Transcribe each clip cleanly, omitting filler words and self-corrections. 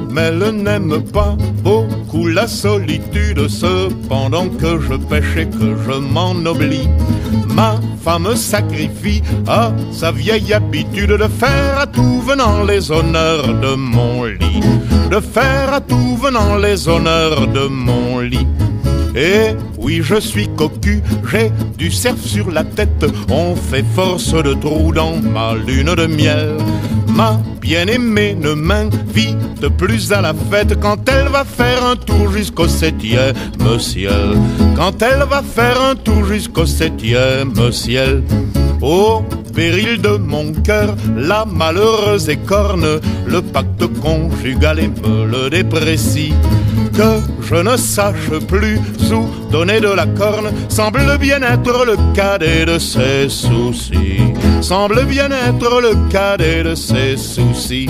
mais elle n'aime pas beaucoup la solitude. Cependant que je pêche et que je m'en oublie, ma femme sacrifie à sa vieille habitude de faire à tout venant les honneurs de mon lit, de faire à tout venant les honneurs de mon lit. Et oui, je suis cocu, j'ai du cerf sur la tête, on fait force de trous dans ma lune de miel. Ma bien-aimée ne m'invite plus à la fête quand elle va faire un tour jusqu'au 7e ciel, quand elle va faire un tour jusqu'au 7e ciel. Au péril de mon cœur, la malheureuse écorne le pacte conjugal et me le déprécie. Que je ne sache plus où donner de la corne semble bien être le cadet de ses soucis, semble bien être le cadet de ses soucis.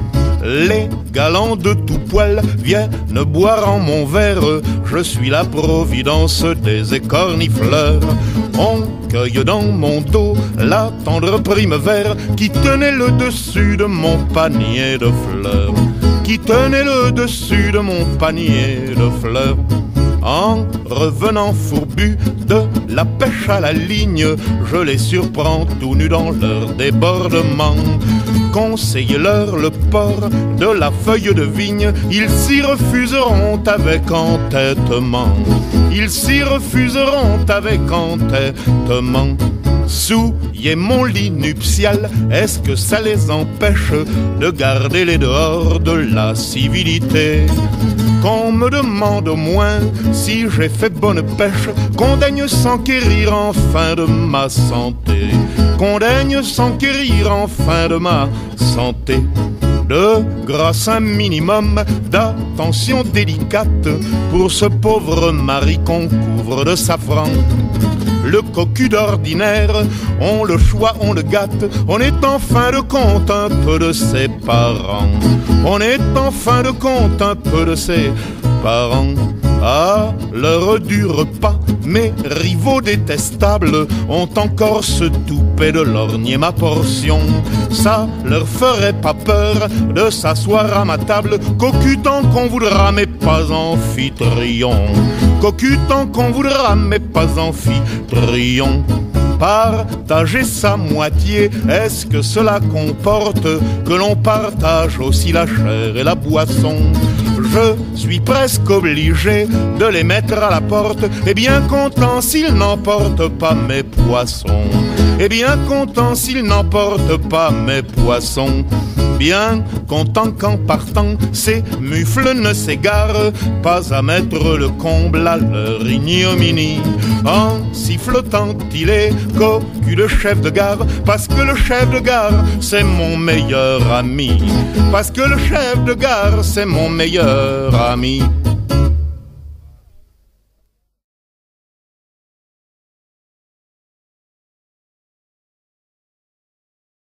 Les galants de tout poil viennent boire en mon verre, je suis la providence des écornifleurs. On cueille dans mon dos la tendre primevère qui tenait le dessus de mon panier de fleurs, qui tenait le dessus de mon panier de fleurs. En revenant fourbu de la pêche à la ligne, je les surprends tout nus dans leur débordement. Conseillez-leur le port de la feuille de vigne, ils s'y refuseront avec entêtement, ils s'y refuseront avec entêtement. Souiller mon lit nuptial, est-ce que ça les empêche de garder les dehors de la civilité? Qu'on me demande au moins si j'ai fait bonne pêche, qu'on daigne s'enquérir enfin de ma santé, qu'on daigne s'enquérir enfin de ma santé. De grâce un minimum d'attention délicate pour ce pauvre mari qu'on couvre de safran. Le cocu d'ordinaire, on le choix, on le gâte, on est en fin de compte un peu de ses parents, on est en fin de compte un peu de ses parents. À l'heure du repas, mes rivaux détestables ont encore ce toupet de lorgner ma portion. Ça leur ferait pas peur de s'asseoir à ma table, cocu tant qu'on voudra mais pas amphitryon, cocu tant qu'on voudra mais pas amphitryon. Partager sa moitié, est-ce que cela comporte que l'on partage aussi la chair et la boisson? Je suis presque obligé de les mettre à la porte, et bien content s'ils n'emportent pas mes poissons, et bien content s'ils n'emportent pas mes poissons. Bien content qu'en partant, ces mufles ne s'égarent pas à mettre le comble à leur ignominie. En sifflotant, il est cocu de chef de gare, parce que le chef de gare, c'est mon meilleur ami, parce que le chef de gare, c'est mon meilleur ami.